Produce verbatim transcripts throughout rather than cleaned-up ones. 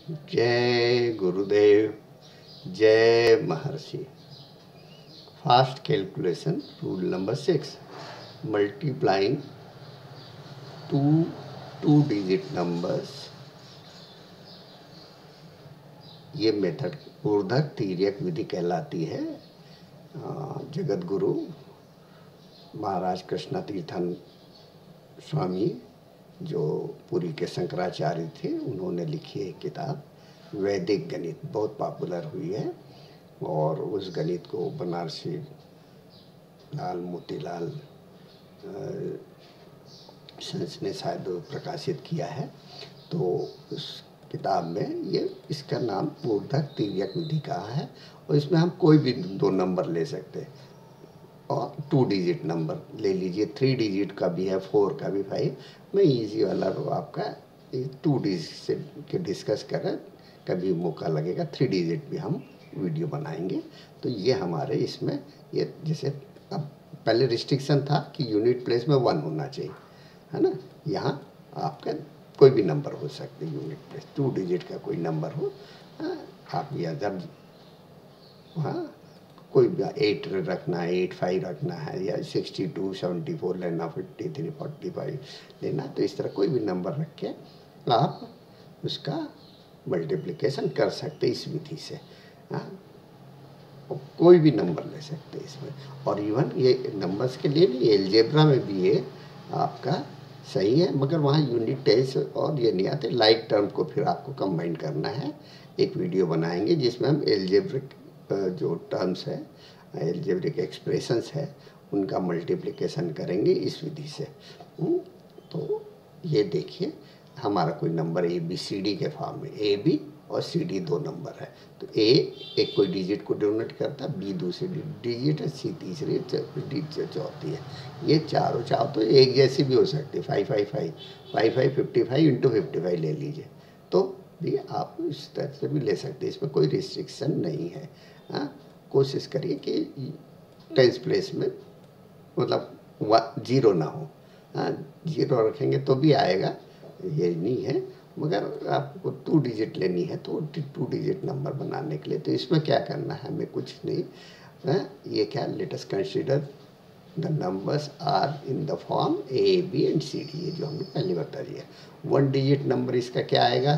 जय गुरुदेव, जय महर्षि। Fast calculation rule number six, multiplying two two digit numbers. ये मेथड ऊर्ध्वक तिर्यक विधि कहलाती है। जगत गुरु महाराज कृष्ण तीर्थन स्वामी, जो पुरी के शंकराचार्य थे, उन्होंने लिखी एक किताब वैदिक गणित, बहुत पॉपुलर हुई है। और उस गणित को बनारसी लाल मोतीलाल संस ने शायद प्रकाशित किया है। तो उस किताब में ये इसका नाम ऊर्ध्वक तिर्यक विधि कहा है। और इसमें हम कोई भी दो नंबर ले सकते हैं और टू डिजिट नंबर ले लीजिए, थ्री डिजिट का भी है, फोर का भी, फाइव। मैं इजी वाला आपका टू डिजिट से के डिस्कस कर रहे, कभी मौका लगेगा थ्री डिजिट भी हम वीडियो बनाएंगे। तो ये हमारे इसमें ये जैसे अब पहले रिस्ट्रिक्शन था कि यूनिट प्लेस में वन होना चाहिए, है ना। यहाँ आपका कोई भी नंबर हो सकते यूनिट प्लेस, टू डिजिट का कोई नंबर हो। हाँ, आप यह जब वहाँ कोई भी एट रखना है, एट फाइव रखना है, या सिक्सटी टू सेवेंटी फोर लेना, फिफ्टी थ्री फोर्टी फाइव लेना, तो इस तरह कोई भी नंबर रख के आप उसका मल्टीप्लिकेशन कर सकते इस विधि से। हाँ, कोई भी नंबर ले सकते इसमें। और इवन ये नंबर्स के लिए भी एलजेब्रा में भी ये आपका सही है, मगर वहाँ यूनिट टेस्ट और ये नहीं आते। लाइक टर्म को फिर आपको कंबाइन करना है। एक वीडियो बनाएंगे जिसमें हम एलजेब्रिक जो टर्म्स है, एलजेब्रिक एक्सप्रेशंस है, उनका मल्टीप्लिकेशन करेंगे इस विधि से। तो ये देखिए, हमारा कोई number A B C D के फॉर्म में, ए बी और सी डी दो नंबर है। तो ए एक कोई डिजिट को डिनोट करता है, बी दूसरी डिजिट है, सी तीसरी, डी चौथी है। ये चारों चाहो तो एक जैसी भी हो सकती है, five five five five five fifty five into fifty five ले लीजिए, तो भी आप इस तरह से भी ले सकते हैं। इसमें कोई रिस्ट्रिक्शन नहीं है। हाँ, कोशिश करिए कि टेंस प्लेस में मतलब जीरो ना हो। हाँ, जीरो रखेंगे तो भी आएगा, ये नहीं है। मगर आपको टू डिजिट लेनी है तो टू डिजिट नंबर बनाने के लिए तो इसमें क्या करना है, हमें कुछ नहीं है। ये क्या, let us consider the numbers are in the form A B and C D, ये जो हमने पहले बता दिया। वन डिजिट नंबर इसका क्या आएगा,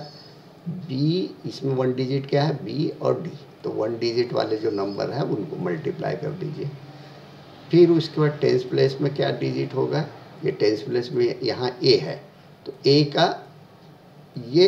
बी। इसमें वन डिजिट क्या है, बी और डी। तो वन डिजिट वाले जो नंबर है उनको मल्टीप्लाई कर दीजिए। फिर उसके बाद टेंस प्लेस में क्या डिजिट होगा, ये टेंस प्लेस में यहाँ ए है, तो ए का ये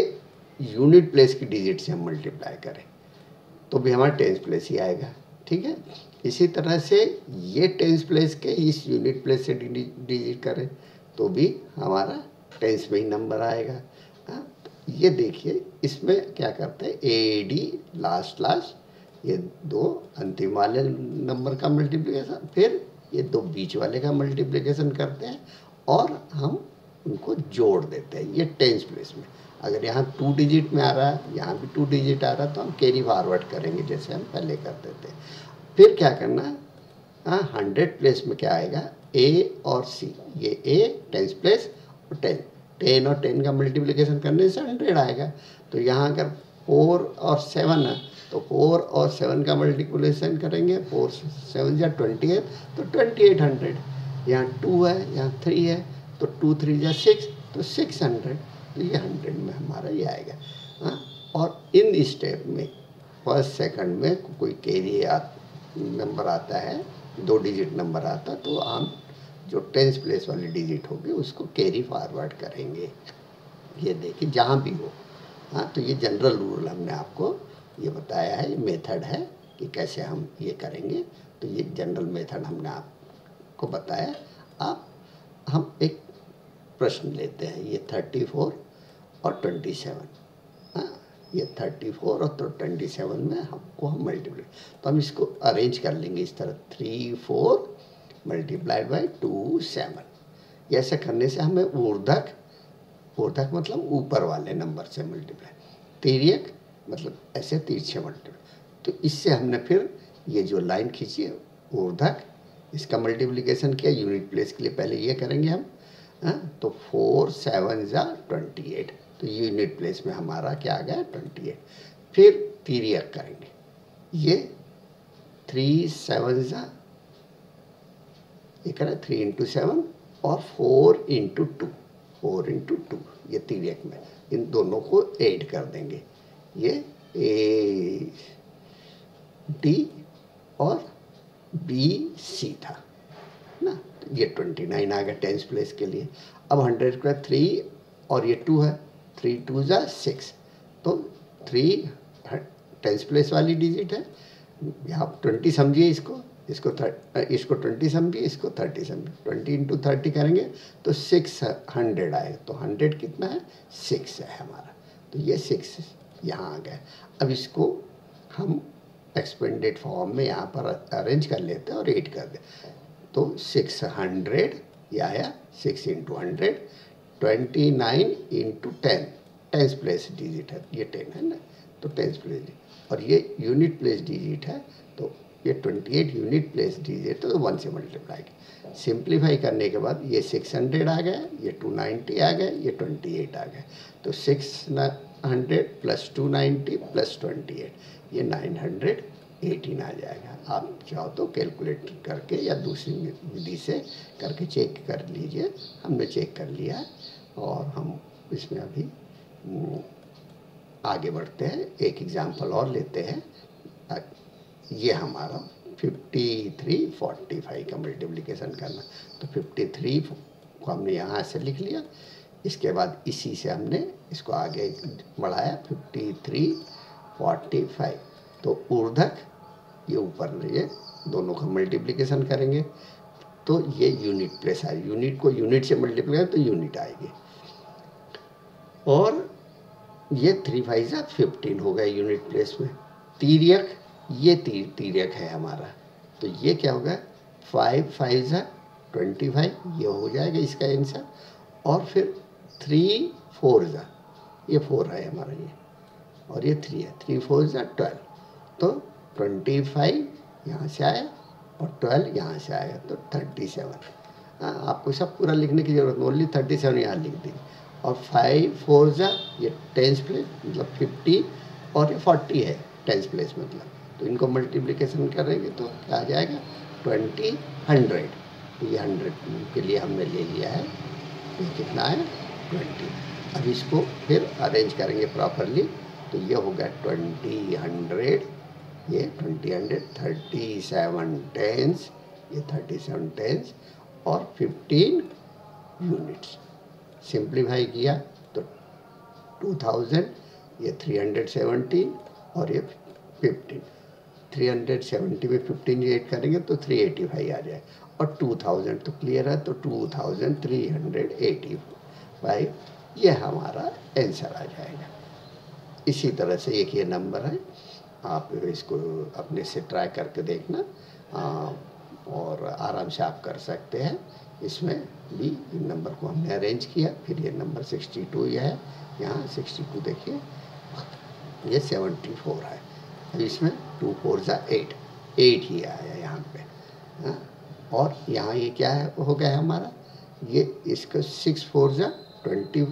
यूनिट प्लेस की डिजिट से हम मल्टीप्लाई करें तो भी हमारा टेंस प्लेस ही आएगा। ठीक है, इसी तरह से ये टेंस प्लेस के इस यूनिट प्लेस से डिजिट करें तो भी हमारा टेंस में ही नंबर आएगा। हाँ, तो ये देखिए, इसमें क्या करते हैं, ए डी लास्ट लास्ट, ये दो अंतिम वाले नंबर का मल्टीप्लिकेशन, फिर ये दो बीच वाले का मल्टीप्लिकेशन करते हैं और हम उनको जोड़ देते हैं ये टेंस प्लेस में। अगर यहाँ टू डिजिट में आ रहा है, यहाँ भी टू डिजिट आ रहा है, तो हम कैरी फॉरवर्ड करेंगे जैसे हम पहले करते थे। फिर क्या करना है, हाँ, हंड्रेड प्लेस में क्या आएगा, ए और सी। ये ए टेंस प्लेस और टेन, टेन और टेन का मल्टीप्लिकेशन करने से हंड्रेड आएगा। तो यहाँ अगर फोर और सेवन है तो फोर और सेवन का मल्टीप्लिकेशन करेंगे, फोर सेवन या ट्वेंटी एट, तो ट्वेंटी एट हंड्रेड। यहाँ टू है, यहाँ थ्री है, तो टू थ्री या सिक्स, तो सिक्स हंड्रेड। तो ये हंड्रेड में हमारा ये आएगा। हाँ, और इन स्टेप में फर्स्ट सेकंड में कोई कैरी आ, नंबर आता है, दो डिजिट नंबर आता, तो हम जो टेंस प्लेस वाली डिजिट होगी उसको कैरी फॉरवर्ड करेंगे। ये देखिए जहाँ भी हो। हाँ, तो ये जनरल रूल हमने आपको ये बताया है, ये मेथड है कि कैसे हम ये करेंगे। तो ये जनरल मेथड हमने आपको बताया। आप हम एक प्रश्न लेते हैं, ये थर्टी फोर और ट्वेंटी सेवन। हाँ, ये थर्टी फोर और तो ट्वेंटी सेवन में हमको हम मल्टीप्लाई, तो हम इसको अरेंज कर लेंगे इस तरह, three four multiplied by two seven. ऐसे करने से हमें ऊर्ध्वक, ऊर्ध्वक मतलब ऊपर वाले नंबर से मल्टीप्लाई, तिर्यक मतलब ऐसे तिरछे मल्टीप्लाई। तो इससे हमने फिर ये जो लाइन खींची है ऊर्ध्वक, इसका मल्टीप्लिकेशन किया यूनिट प्लेस के लिए, पहले ये करेंगे हम। हाँ, तो फोर सेवन जा ट्वेंटी एट, तो यूनिट प्लेस में हमारा क्या आ गया, ट्वेंटी एट। फिर तिर्यक करेंगे, ये थ्री सेवन ज़ा, ये करें थ्री इंटू सेवन और four into two, four into two, ये तिर्यक में इन दोनों को ऐड कर देंगे। ये ए डी और बी सी था ना, तो ये ट्वेंटी नाइन आ गया टेंस प्लेस के लिए। अब हंड्रेड का थ्री और ये टू है, थ्री टू ज़ा सिक्स, तो थ्री टेंस प्लेस वाली डिजिट है। यहाँ ट्वेंटी समझिए इसको, इसको इसको ट्वेंटी समझिए, इसको थर्टी समझिए। ट्वेंटी इंटू थर्टी करेंगे तो सिक्स हंड्रेड आएगा, तो हंड्रेड कितना है, सिक्स है हमारा, तो ये सिक्स यहाँ आ गया। अब इसको हम एक्सपेंडेड फॉर्म में यहाँ पर अरेंज कर लेते हैं और एड कर दें, तो सिक्स हंड्रेड ये आया, six into hundred, twenty nine into ten, tens place digit है, ये टेन है ना, तो टेंस प्लेस, और ये यूनिट प्लेस डिजिट है, तो ये twenty eight unit place digit, तो वन से मल्टीप्लाई। सिंप्लीफाई करने के बाद ये सिक्स हंड्रेड आ गया, ये टू नाइन्टी आ गया, ये ट्वेंटी एट आ गया, तो six hundred plus two ninety plus twenty eight, ये नाइन हंड्रेड एटीन आ जाएगा। आप चाहो तो कैलकुलेट करके या दूसरी विधि से करके चेक कर लीजिए, हमने चेक कर लिया है। और हम इसमें अभी आगे बढ़ते हैं, एक एग्जांपल और लेते हैं। ये हमारा फिफ्टी थ्री फोर्टी फाइव का मल्टीप्लिकेशन करना, तो फिफ्टी थ्री को हमने यहाँ से लिख लिया, इसके बाद इसी से हमने इसको आगे बढ़ाया, फिफ्टी थ्री फोर्टी फाइव, तो ऊर्ध्वक ये ऊपर ये दोनों का मल्टीप्लिकेशन करेंगे, तो ये यूनिट प्लेस आएगी, यूनिट को यूनिट से मल्टीप्लाई तो यूनिट आएगी, और ये थ्री फाइव ज़ा फिफ्टीन हो गया यूनिट प्लेस में। तिर्यक, ये तीर तिर्यक है हमारा, तो ये क्या होगा, फाइव फाइव ज़ा ट्वेंटी फाइव, ये हो जाएगा इसका आंसर, और फिर थ्री फोर ज़ा, ये फोर है हमारा ये, और ये थ्री है, थ्री फोर ज़ा ट्वेल्व, तो ट्वेंटी फाइव यहाँ से आया और ट्वेल्व यहाँ से आया, तो थर्टी सेवन। हाँ, आपको सब पूरा लिखने की जरूरत नहीं, ओनली थर्टी सेवन यहाँ लिख दी, और फाइव फोर ज़ा ये टेंस प्लेस मतलब फिफ्टी, और ये फोर्टी है टेंस प्लेस मतलब, तो इनको मल्टीप्लिकेशन करेंगे तो क्या आ जाएगा, ट्वेंटी हंड्रेड, तो ये हंड्रेड के लिए हमने ले लिया है, ये कितना है, ट्वेंटी। अब इसको फिर अरेंज करेंगे प्रॉपरली, तो ये हो गया ट्वेंटी हंड्रेड, ये twenty hundred, thirty seven tens, ये थर्टी सेवन टेंस, और फिफ्टीन यूनिट्स। सिंप्लीफाई किया तो टू थाउजेंड, ये थ्री हंड्रेड सेवेंटीन, और ये फिफ्टीन, थ्री हंड्रेड सेवेंटी में फिफ्टीन ऐड करेंगे तो थ्री एटी फाइव आ जाए, और टू थाउजेंड तो क्लियर है, तो two thousand three hundred eighty five, ये हमारा आंसर आ जाएगा। इसी तरह से एक ये नंबर है, आप इसको अपने से ट्राई करके देखना, आ, और आराम से आप कर सकते हैं। इसमें भी इन नंबर को हमने अरेंज किया, फिर ये नंबर सिक्सटी टू ये है, यहाँ सिक्सटी टू देखिए, ये सेवेंटी फोर है, अब इसमें टू फोर ज़ा एट, एट ही आया यहाँ पे, हाँ? और यहाँ ये क्या है हो गया हमारा, ये इसका सिक्स फोर ज़ा ट्वेंटी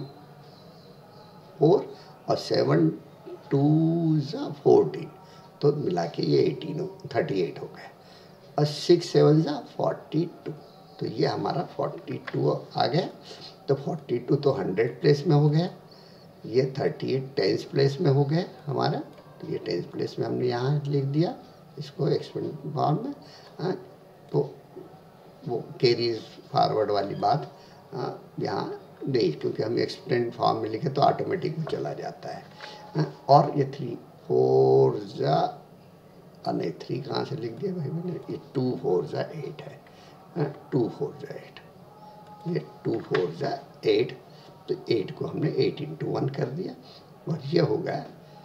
फोर, और सेवन टू ज़ा फोर्टीन, तो मिला के ये एटीन थर्टी एट हो गया, और सिक्स सेवन ज़ा फोर्टी टू, तो ये हमारा फोर्टी टू आ गया। तो फोर्टी टू तो हंड्रेड प्लेस में हो गया, ये थर्टी एट टेंस प्लेस में हो गया हमारा, तो ये टेंस प्लेस में हमने यहाँ लिख दिया इसको एक्सपेंड फॉर्म में। हाँ, तो वो कैरीज फॉरवर्ड वाली बात यहाँ नहीं, क्योंकि हम एक्सपेंड फॉर्म में लिखे तो ऑटोमेटिक चला जाता है। हाँ, और ये थ्री फोर ज़ा नहीं, थ्री कहाँ से लिख दिया भाई मैंने, ये टू फोर ज़ा एट है, टू फोर ज़ा एट, ये टू फोर ज़ा एट, तो एट को हमने एट इंटू वन कर दिया, और ये हो गया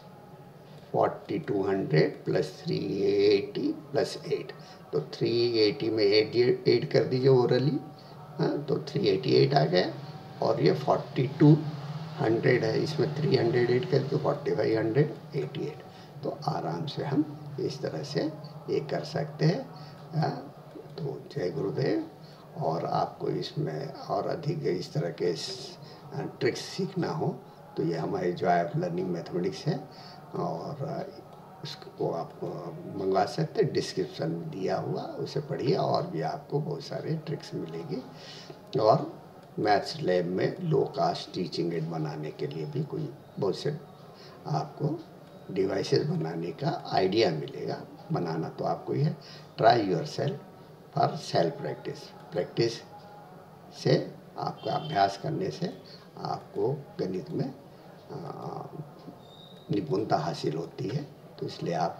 forty two hundred plus three eighty plus eight, तो थ्री एटी में एट एट कर दीजिए ओरली, हाँ, तो थ्री एटी एट आ गया, और ये फोर्टी टू हंड्रेड है, इसमें थ्री हंड्रेड एट कर तो forty five hundred eighty eight, तो आराम से हम इस तरह से ये कर सकते हैं। हाँ, तो जय गुरुदेव। और आपको इसमें और अधिक इस तरह के ट्रिक्स सीखना हो तो ये हमारी जॉय ऑफ लर्निंग मैथमेटिक्स है और इसको आप मंगवा सकते हैं, डिस्क्रिप्शन में दिया हुआ उसे पढ़िए और भी आपको बहुत सारे ट्रिक्स मिलेगी। और मैथ्स लैब में लो कास्ट टीचिंग एड बनाने के लिए भी कोई बहुत से आपको डिवाइसेस बनाने का आइडिया मिलेगा। बनाना तो आपको ही है। Try yourself for self practice. Practice से आपका अभ्यास करने से आपको गणित में निपुणता हासिल होती है। तो इसलिए आप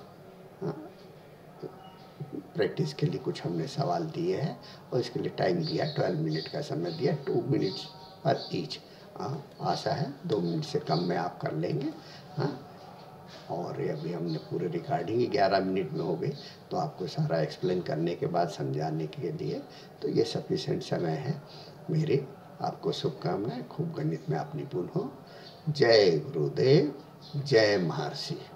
प्रैक्टिस के लिए कुछ हमने सवाल दिए हैं और इसके लिए टाइम दिया, ट्वेल्व मिनट का समय दिया, टू मिनट्स पर ईच। आशा है दो मिनट से कम में आप कर लेंगे। हाँ, और अभी हमने पूरे रिकॉर्डिंग ग्यारह मिनट में हो गई, तो आपको सारा एक्सप्लेन करने के बाद समझाने के लिए तो ये सफिशेंट समय है। मेरी आपको शुभकामनाएं, खूब गणित में आप निपुण हो। जय गुरुदेव, जय महर्षि।